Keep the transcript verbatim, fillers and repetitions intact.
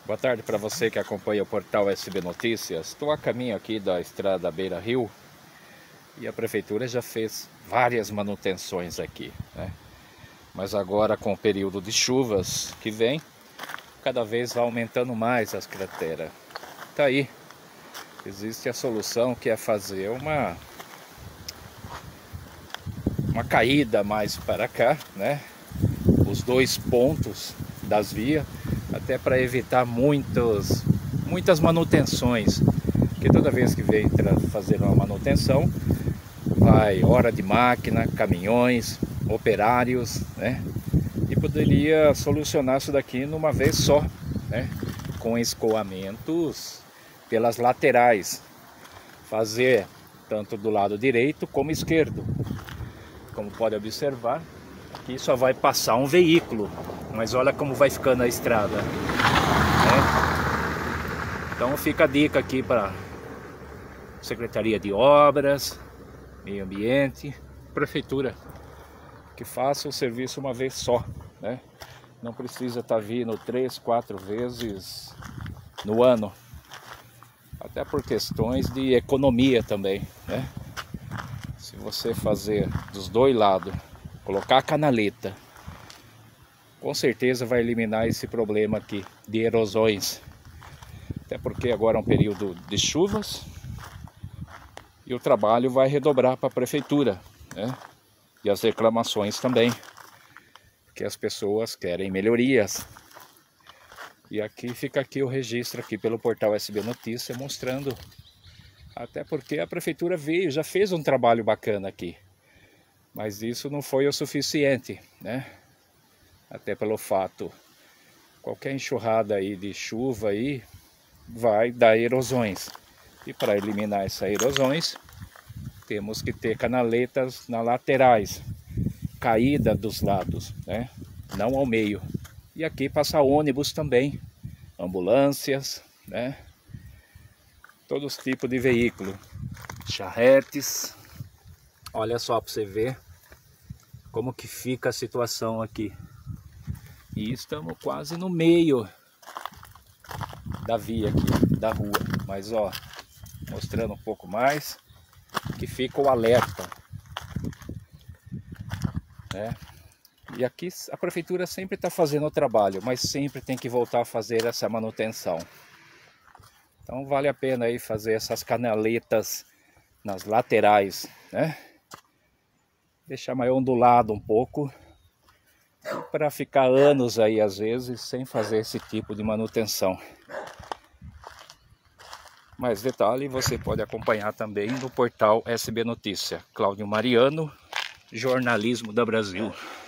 Boa tarde para você que acompanha o portal S B Notícias. Estou a caminho aqui da estrada Beira Rio e a prefeitura já fez várias manutenções aqui, né? Mas agora, com o período de chuvas que vem, cada vez vai aumentando mais as crateras. Tá aí, existe a solução, que é fazer uma uma caída mais para cá, né? Os dois pontos das vias, até para evitar muitos, muitas manutenções, porque toda vez que vem fazer uma manutenção, vai hora de máquina, caminhões, operários, né? E poderia solucionar isso daqui numa vez só, né? Com escoamentos pelas laterais, fazer tanto do lado direito como esquerdo. Como pode observar, aqui só vai passar um veículo, mas olha como vai ficando a estrada, né? Então fica a dica aqui para Secretaria de Obras, Meio Ambiente, Prefeitura, que faça o serviço uma vez só, né? Não precisa estar vindo três, quatro vezes no ano, até por questões de economia também, né? Se você fazer dos dois lados, colocar a canaleta, com certeza vai eliminar esse problema aqui de erosões. Até porque agora é um período de chuvas e o trabalho vai redobrar para a prefeitura, né? E as reclamações também, que as pessoas querem melhorias. E aqui fica aqui o registro aqui pelo portal S B Notícia, mostrando, até porque a prefeitura veio, já fez um trabalho bacana aqui, mas isso não foi o suficiente, né? Até pelo fato, qualquer enxurrada aí de chuva aí vai dar erosões. E para eliminar essas erosões, temos que ter canaletas nas laterais, caída dos lados, né? Não ao meio. E aqui passa ônibus também, ambulâncias, né? Todos os tipos de veículo, charretes. Olha só para você ver como que fica a situação aqui. E estamos quase no meio da via aqui, da rua. Mas ó, mostrando um pouco mais, que fica o alerta, né? E aqui a prefeitura sempre está fazendo o trabalho, mas sempre tem que voltar a fazer essa manutenção. Então vale a pena aí fazer essas canaletas nas laterais, né? Deixar mais ondulado um pouco, para ficar anos aí às vezes sem fazer esse tipo de manutenção. Mais detalhe você pode acompanhar também no portal S B Notícia. Cláudio Mariano, Jornalismo da Brasil.